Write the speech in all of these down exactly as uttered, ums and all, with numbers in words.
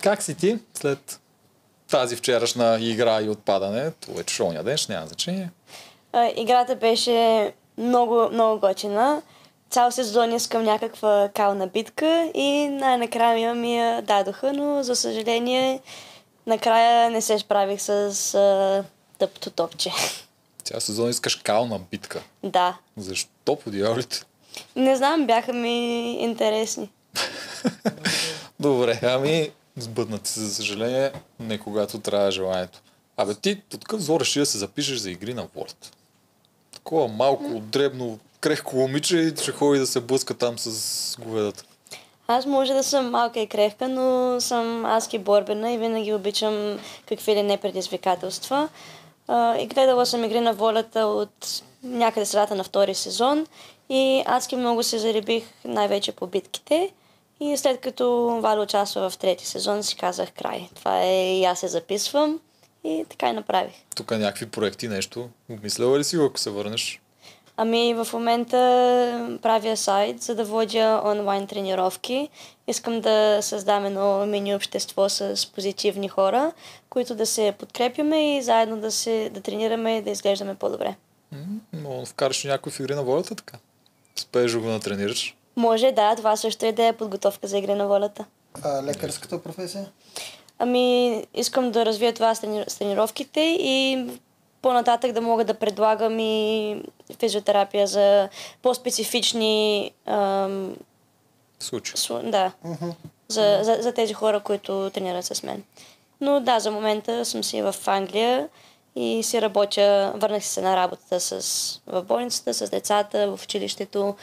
Как си ти след тази вчерашна игра и отпадане? Това е шоу ден, няма значение. А, играта беше много, много готина. Цял сезон искам някаква кална битка и най-накрая ми я дадоха, но за съжаление накрая не се справих с а, тъпто топче. Цял сезон искаш кална битка. Да. Защо по дяволите? Не знам, бяха ми интересни. Добре, ами сбъднат си, за съжаление, не когато трябва желанието. Абе ти, от какъв зор реши да се запишеш за игри на волята? Такова малко, дребно, крехко момиче и ще ходи да се блъска там с говедата. Аз може да съм малка и крехка, но съм адски борбена и винаги обичам какви ли не предизвикателства. Uh, и гледала съм игри на волята от някъде средата на втори сезон и адски много се заребих най-вече по битките. И след като Валя участва в трети сезон, си казах край. Това е и аз се записвам и така и направих. Тук някакви проекти, нещо. Обмисляла ли си го, ако се върнеш? Ами в момента правя сайт, за да водя онлайн тренировки. Искам да създам едно мини общество с позитивни хора, които да се подкрепяме и заедно да, се, да тренираме и да изглеждаме по-добре. М-м, но вкараш някой в игри на волята така? Спееш да го натренираш? Може, да, това също е да е подготовка за игри на волята. А лекарската професия? Ами, искам да развия това с, трени... с тренировките и по-нататък да мога да предлагам и физиотерапия за по-специфични ам... случаи. Су... Да, Uh-huh. за, за, за тези хора, които тренират с мен. Но да, за момента съм си в Англия и си работя, върнах се на работата с, в болницата, с децата, в училището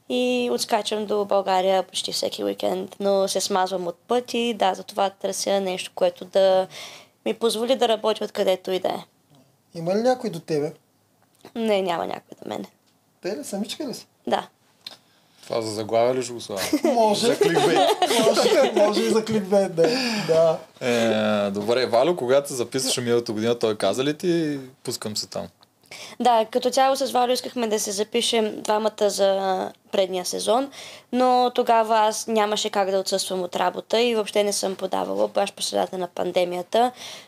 и отскачам до България почти всеки уикенд, но се смазвам от път и да, затова търся нещо, което да ми позволи да работя откъдето и да е. Има ли някой до тебе? Не, няма някой до мене. Те ли? Самичка ли си? Да. Това за заглавия ли ще го слава? Може. За кликбейт. може, може и за кликбейт, да. да. Е, добре, Валю, когато се записваше миналата година, той каза ли ти, пускам се там? Да, като цяло с Валю искахме да се запишем двамата за предния сезон, но тогава аз нямаше как да отсъствам от работа и въобще не съм подавала, баш по средата на пандемията.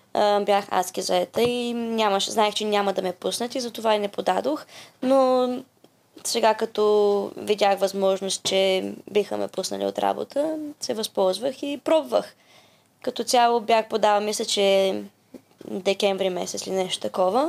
Бях адски заета и нямаше, знаех, че няма да ме пуснат и затова и не подадох, но сега като видях възможност, че биха ме пуснали от работа, се възползвах и пробвах. Като цяло бях подала, мисля, че декември месец или нещо такова.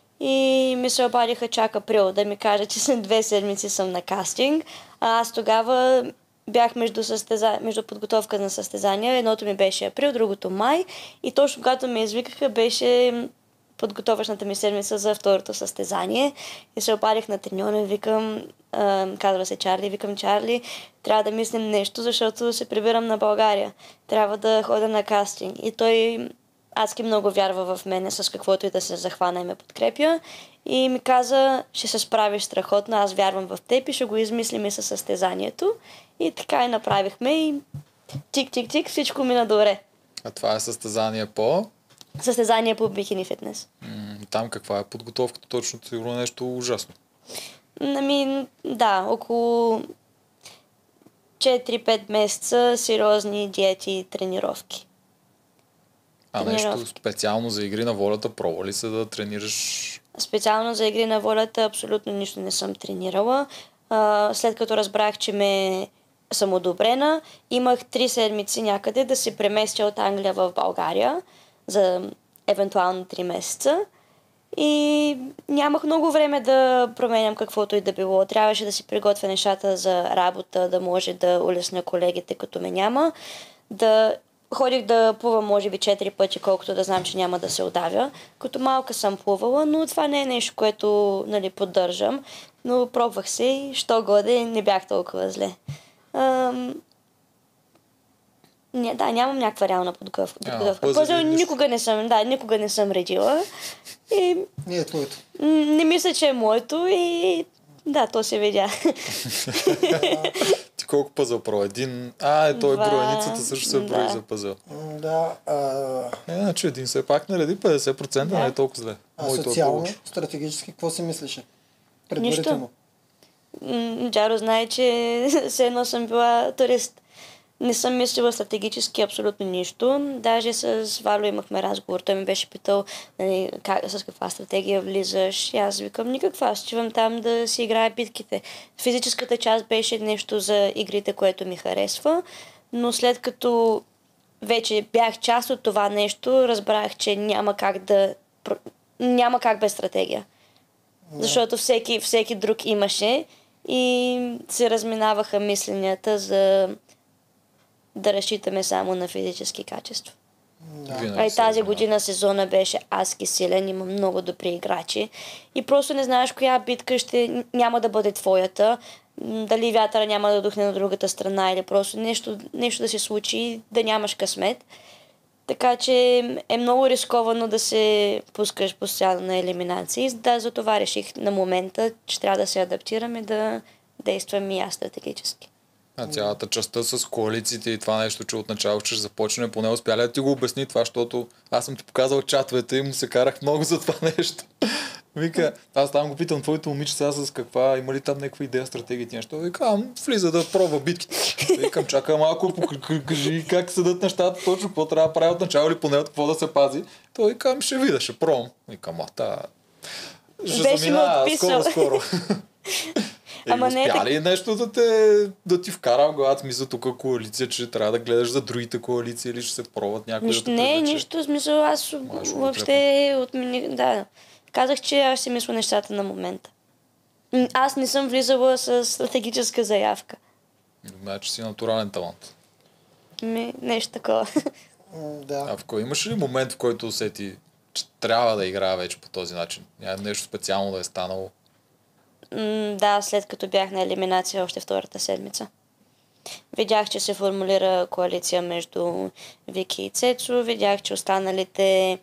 И ми се обадиха чак април да ми кажа, че след две седмици съм на кастинг. А аз тогава бях между, състеза... между подготовка на състезания. Едното ми беше април, другото май. И точно когато ме извикаха, беше подготовъчната ми седмица за второто състезание. И се обадих на треньора и викам, а, казва се Чарли, викам Чарли, трябва да мислим нещо, защото се прибирам на България. Трябва да ходя на кастинг. И той адски много вярва в мене с каквото и да се захвана и ме подкрепя. И ми каза, ще се справиш страхотно, аз вярвам в теб и ще го измислим и със състезанието. И така и направихме и тик-тик-тик, всичко мина добре. А това е състезание по... Състезание по бикини фитнес. М- там каква е подготовката? Точно сигурно нещо ужасно. Ами, да, около четири-пет месеца сериозни диети и тренировки. А Тренировки. нещо специално за игри на волята, пробва ли се да тренираш? Специално за игри на волята абсолютно нищо не съм тренирала. А, след като разбрах, че ме съм одобрена, имах три седмици някъде да се преместя от Англия в България за евентуално три месеца. И нямах много време да променям каквото и да било. Трябваше да си приготвя нещата за работа, да може да улесня колегите, като ме няма. Да ходих да плувам може би четири пъти, колкото да знам, че няма да се удавя. Като малка съм плувала, но това не е нещо, което нали, поддържам. Но пробвах се и що годе не бях толкова зле. Ам... Не, да, нямам някаква реална подготовка. пъзели, Пъзел нищо. никога не съм, да, никога не съм редила. И Не е твоето. м, не мисля, че е моето и да, то се видя. Ти колко пъзъл про? Един... А, е, той Два. броеницата също се брои Да. за пъзъл. М, Да, а, Е, значи един все пак нареди петдесет процента, Да. не е толкова зле. а Моето е социално, повече. стратегически, какво си мислеше? Предварително. М, Джаро знае, че все едно съм била турист. Не съм мислила стратегически абсолютно нищо. Даже с Вало имахме разговор. Той ми беше питал, нали, как, с каква стратегия влизаш. И аз викам никаква. Аз отивам там да си играя битките. Физическата част беше нещо за игрите, което ми харесва. Но след като вече бях част от това нещо, разбрах, че няма как да... Няма как без стратегия. Да. Защото всеки, всеки друг имаше и се разминаваха мисленията за да разчитаме само на физически качества. Да. Винаги А и се тази разминава. година сезона беше адски силен, има много добри играчи и просто не знаеш коя битка ще няма да бъде твоята, м, дали вятъра няма да духне на другата страна или просто нещо, нещо да се случи и да нямаш късмет. Така че е много рисковано да се пускаш постоянно на елиминации. Да, затова реших на момента, че трябва да се адаптираме да действам и аз стратегически. А цялата частта с коалициите и това нещо, че отначало ще започне, поне успя ли да ти го обясни това, защото аз съм ти показал чатовете и му се карах много за това нещо. Вика, аз там го питам твоето момиче сега с каква, има ли там някаква идея, стратегия и нещо. Вика, ам, влиза да пробва битките. Викам, чакай малко, пок- кажи как седат нещата точно, какво трябва да прави от начало или поне от какво да се пази. Той вика, ами ще видя, ще пробвам. Викам, а та... Ще Беше ме заминава отписал. скоро, скоро. Ама Ама не е успя так- ли нещо да, те, да ти вкара в главата смисъл тук коалиция, че трябва да гледаш за другите коалиции или ще се пробват някои Нищо, да те не, привлече? нищо, в смисъл, аз Можеш да го въобще отмени, да. Казах, че аз си мисля нещата на момента. М, Аз не съм влизала с стратегическа заявка. Значи си натурален талант. Ми, нещо такова. М, Да. А в кой имаш ли момент, в който усети, че трябва да играе вече по този начин? Няма нещо специално да е станало? М, Да, след като бях на елиминация още втората седмица. Видях, че се формулира коалиция между Вики и Цецо. Видях, че останалите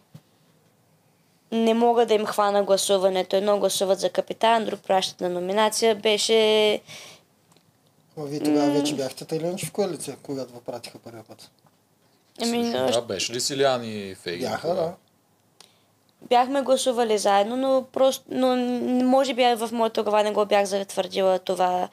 не мога да им хвана гласуването. Едно гласуват за капитан, друг пращат на номинация. Беше... Ама вие тогава вече бяхте тъй в коалиция, когато ви пратиха първия път. Ами, Също, да, беше ли Силян и Фейгин? Бяха, тогава? да. бяхме гласували заедно, но просто, но може би в моята глава не го бях затвърдила това,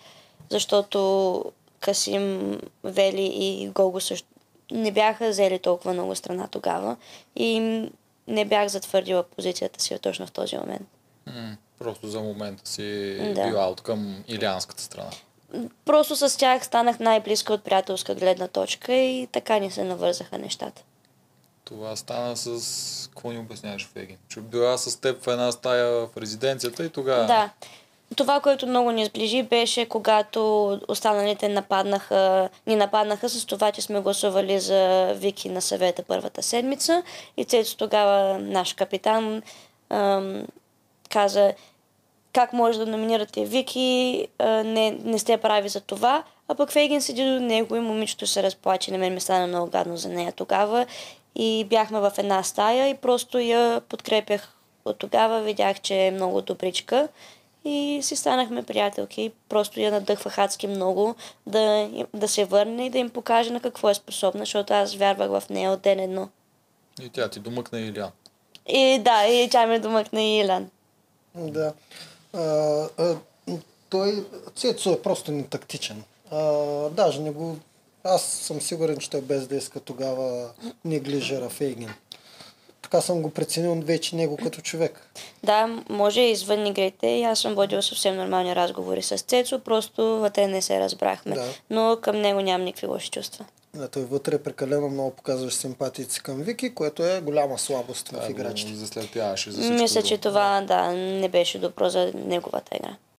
защото Касим, Вели и Гого също не бяха взели толкова много страна тогава и не бях затвърдила позицията си точно в този момент. М, просто за момента си Да. била от към илианската страна. Просто с тях станах най-близка от приятелска гледна точка и така ни се навързаха нещата. Това стана с... Какво ни обясняваш, Фейгин? Че била с теб в една стая в резиденцията и тогава... Да. Това, което много ни сближи, беше когато останалите нападнаха, ни нападнаха с това, че сме гласували за Вики на съвета първата седмица и Цецо тогава, наш капитан, ам, каза как може да номинирате Вики, а, не, не сте прави за това, а пък Фейгин седи до него и момичето се разплаче, на мен ми стана много гадно за нея тогава и бяхме в една стая и просто я подкрепях от тогава, видях, че е много добричка. И си станахме приятелки. Просто я надъхвах адски много да, да се върне и да им покаже на какво е способна, защото аз вярвах в нея от ден едно. И тя ти домъкна Илян. И да, и тя ме домъкна и Илян. Да. А, а, той, Цецо е просто нетактичен. А, даже не го... Аз съм сигурен, че той без да иска тогава неглижира Фейгин. Така съм го преценил вече него като човек. Да, може и извън игрите и аз съм водила съвсем нормални разговори с Цецо, просто вътре не се разбрахме. Да. Но към него нямам никакви лоши чувства. Да, той вътре прекалено много показваш симпатиите си към Вики, което е голяма слабост в Това играчите. го заслепяваше за всичко Мисля, че друго. това да, не беше добро за неговата игра.